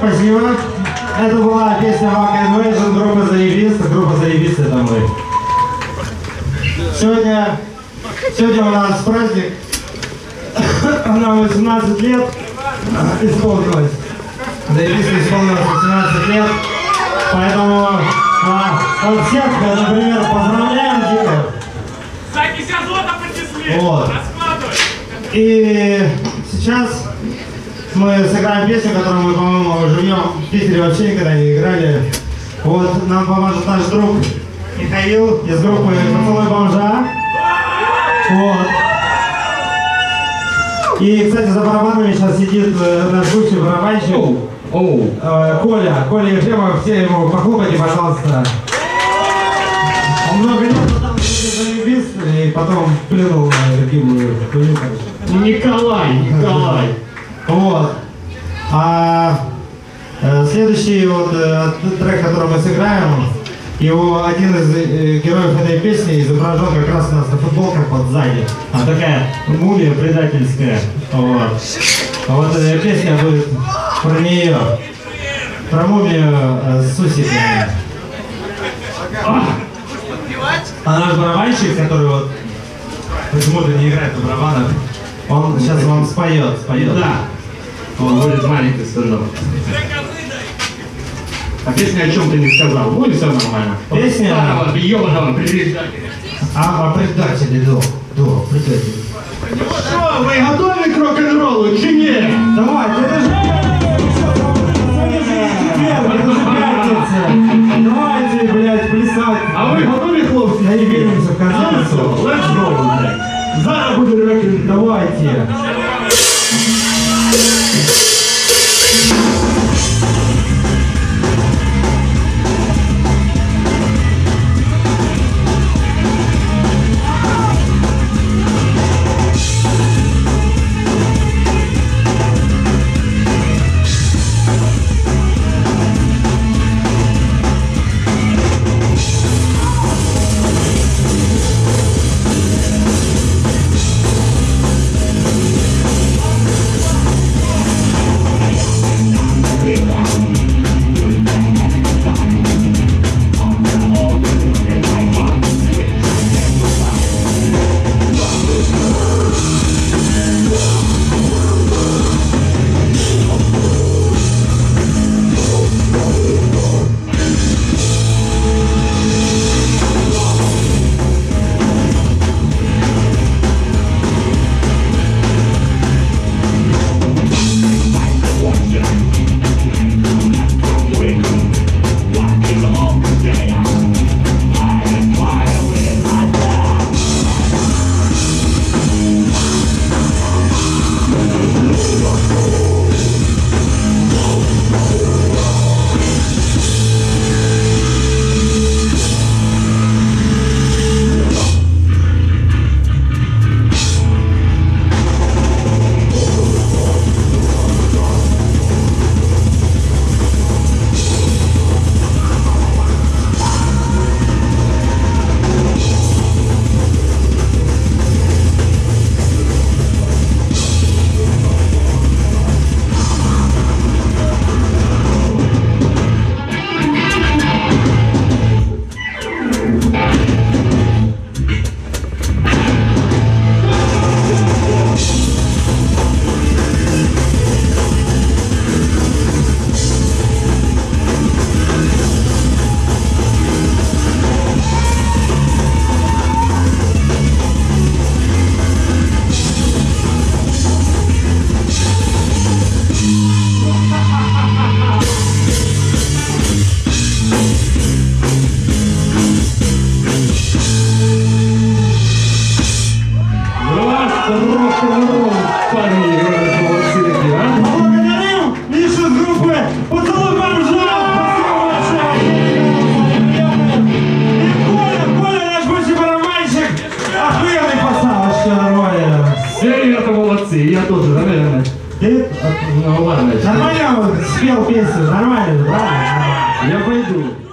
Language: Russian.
спасибо. Это была песня Wack Invasion, группа «Заебись». Группа «Заебись» — это мы. Сегодня у нас праздник. Нам 18 лет исполнилось. «Заебись» исполнилось 18 лет. Поэтому от всех, например, поздравляем дико. За 50 злотов поднесли. Вот. И сейчас мы сыграем песню, которую мы, по-моему, живем в Питере, вообще никогда не играли. Вот нам поможет наш друг Михаил из группы «Поцелуй бомжа». Вот. И, кстати, за барабанами сейчас сидит наш бывший барабанщик Коля. Коля Ефремов, все ему похлопайте, пожалуйста. Он много лет там «Заебись», и потом плюнул на любимую хуйню. Николай. Вот. Следующий вот трек, который мы сыграем, его один из героев этой песни изображен как раз у нас на футболках вот сзади. Она такая мумия предательская. Вот. А вот эта песня будет про нее. Про мумию с усиками. А наш барабанщик, который вот почему-то не играет на барабанах, он сейчас вам споет. Да. Он будет маленький стендап. А песня о чем ты не сказал? Ну и все нормально. Песня... Старого, ебаного предателя. А предатели, да, предатели. Что, вы готовы к рок-н-роллу, чи нет? Давай, это же давайте, блядь, плясать. А вы готовы, хлопцы? Наебенимся в конце. Let's go, блядь. Зараз буде рок-н-ролл. Давайте. Благодарим Мишу с группы «Поцелуй бомжа». И Коля, наш бывший барабанщик, охуенный пацан, вообще нормально. Все ребята молодцы, я тоже, наверное. Ты? Ну ладно. Нормально спел песню, нормально, правильно? Я пойду.